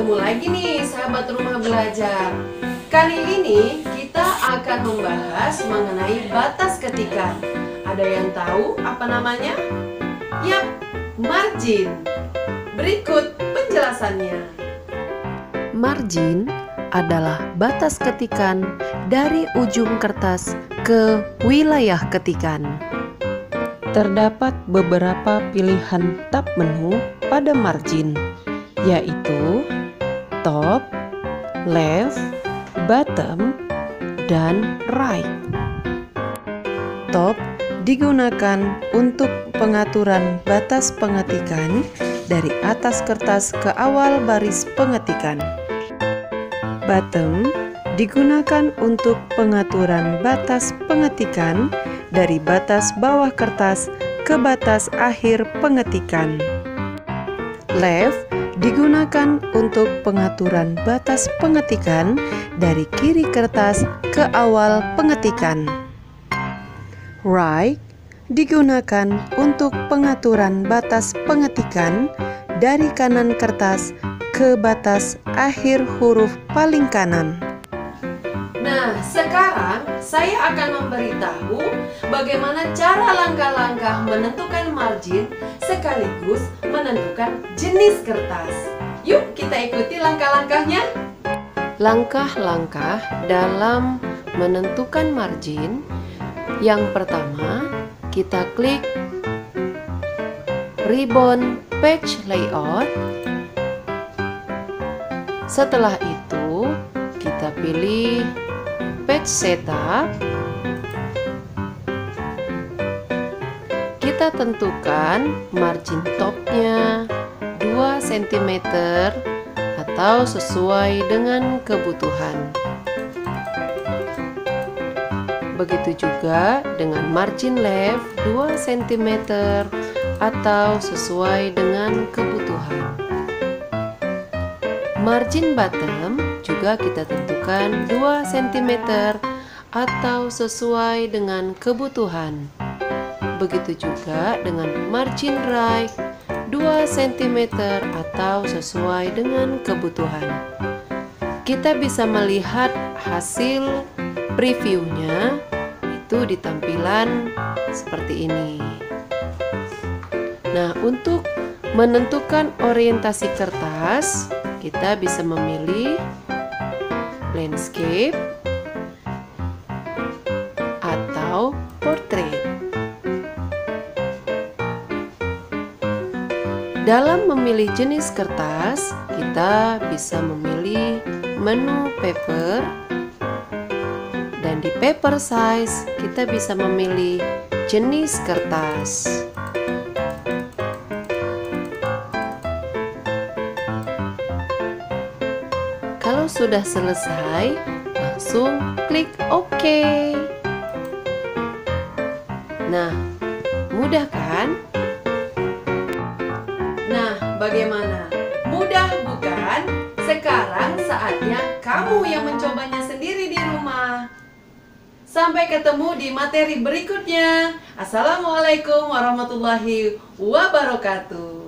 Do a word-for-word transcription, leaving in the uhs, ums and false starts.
Ketemu lagi nih sahabat rumah belajar. Kali ini kita akan membahas mengenai batas ketikan. Ada yang tahu apa namanya? Yap, margin. Berikut penjelasannya. Margin adalah batas ketikan dari ujung kertas ke wilayah ketikan. Terdapat beberapa pilihan tab menu pada margin, yaitu top, left, bottom, dan right. Top digunakan untuk pengaturan batas pengetikan dari atas kertas ke awal baris pengetikan. Bottom digunakan untuk pengaturan batas pengetikan dari batas bawah kertas ke batas akhir pengetikan. Left digunakan untuk pengaturan batas pengetikan dari kiri kertas ke awal pengetikan. Right digunakan untuk pengaturan batas pengetikan dari kanan kertas ke batas akhir huruf paling kanan. Nah, sekarang saya akan memberitahu bagaimana cara langkah-langkah menentukan margin sekaligus menentukan jenis kertas. Yuk kita ikuti langkah-langkahnya. Langkah-langkah dalam menentukan margin. Yang pertama, kita klik ribbon page layout. Setelah itu, kita pilih page setup. Kita tentukan margin topnya dua sentimeter atau sesuai dengan kebutuhan. Begitu juga dengan margin left dua sentimeter atau sesuai dengan kebutuhan. Margin bottom juga kita tentukan dua sentimeter atau sesuai dengan kebutuhan. Begitu juga dengan margin right dua sentimeter atau sesuai dengan kebutuhan. Kita bisa melihat hasil previewnya itu di tampilan seperti ini. Nah, untuk menentukan orientasi kertas, kita bisa memilih landscape atau portrait. Dalam memilih jenis kertas, kita bisa memilih menu paper, dan di paper size kita bisa memilih jenis kertas. Kalau sudah selesai, langsung klik OK. Nah, mudah kan? Nah, bagaimana? Mudah bukan? Sekarang saatnya kamu yang mencobanya sendiri di rumah. Sampai ketemu di materi berikutnya. Assalamualaikum warahmatullahi wabarakatuh.